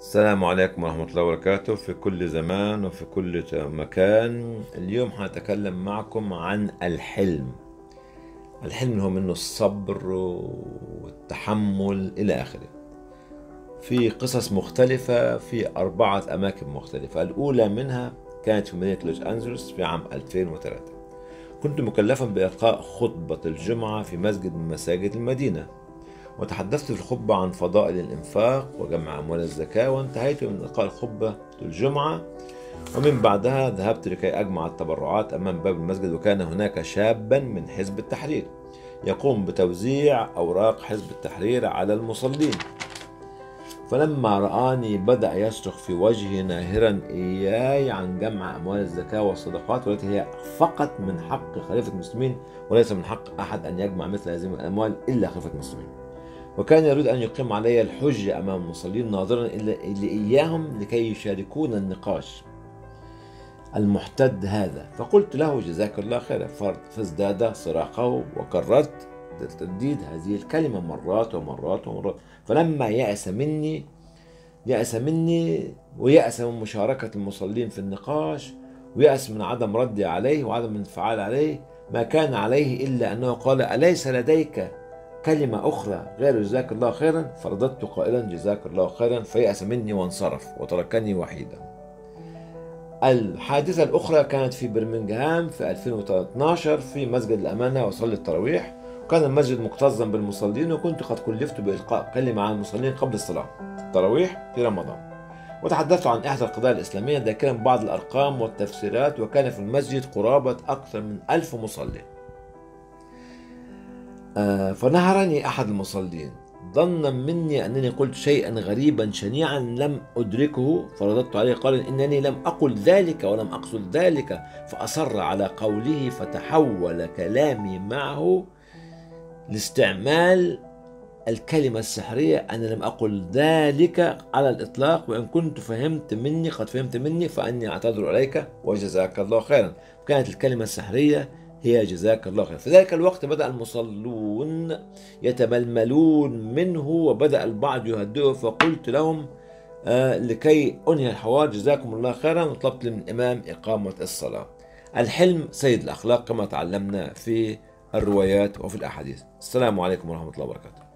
السلام عليكم ورحمة الله وبركاته في كل زمان وفي كل مكان. اليوم هنتكلم معكم عن الحلم. الحلم هو منه الصبر والتحمل إلى آخره. في قصص مختلفة في 4 أماكن مختلفة. الأولى منها كانت في مدينة لوس أنجلوس في عام 2003. كنت مكلفا بإلقاء خطبة الجمعة في مسجد من مساجد المدينة، وتحدثت في الخطبة عن فضائل الإنفاق وجمع أموال الزكاة، وانتهيت من إلقاء الخطبة الجمعة، ومن بعدها ذهبت لكي أجمع التبرعات أمام باب المسجد. وكان هناك شابا من حزب التحرير يقوم بتوزيع أوراق حزب التحرير على المصلين، فلما رآني بدأ يصرخ في وجهي ناهرا إياي عن جمع أموال الزكاة والصدقات، والتي هي فقط من حق خليفة المسلمين، وليس من حق أحد أن يجمع مثل هذه الأموال إلا خليفة المسلمين. وكان يريد أن يقيم علي الحجة أمام المصلين، ناظرا إلى إياهم لكي يشاركون النقاش المحتد هذا. فقلت له جزاك الله خيرا، فازداد صراخه، وكررت ترديد هذه الكلمة مرات ومرات ومرات. فلما يأس مني ويأس من مشاركة المصلين في النقاش، ويأس من عدم ردي عليه وعدم الانفعال عليه، ما كان عليه إلا أنه قال: أليس لديك كلمة أخرى غير جزاك الله خيرا؟ فرددت قائلا: جزاك الله خيرا. فيأس مني وانصرف وتركني وحيدا. الحادثة الأخرى كانت في برمنغهام في 2012 في مسجد الأمانة، وصلي التراويح، وكان المسجد مكتظا بالمصلين، وكنت قد كلفت بإلقاء كلمة عن المصلين قبل الصلاة التراويح في رمضان. وتحدثت عن إحدى القضايا الإسلامية ذاكرا بعض الأرقام والتفسيرات، وكان في المسجد قرابة أكثر من 1000 مصلي. فنهرني أحد المصلين ظنا مني أنني قلت شيئا غريبا شنيعا لم أدركه، فرددت عليه قال: إنني لم أقل ذلك ولم أقصد ذلك. فأصر على قوله، فتحول كلامي معه لاستعمال الكلمة السحرية: أنا لم أقل ذلك على الإطلاق، وإن كنت قد فهمت مني فأني أعتذر إليك وجزاك الله خيرا. كانت الكلمة السحرية هي جزاك الله خيرا. في ذلك الوقت بدأ المصلون يتململون منه، وبدأ البعض يهدئه، فقلت لهم لكي أنهي الحوار: جزاكم الله خيرا، وطلبت من الإمام إقامة الصلاة. الحلم سيد الأخلاق كما تعلمنا في الروايات وفي الأحاديث. السلام عليكم ورحمة الله وبركاته.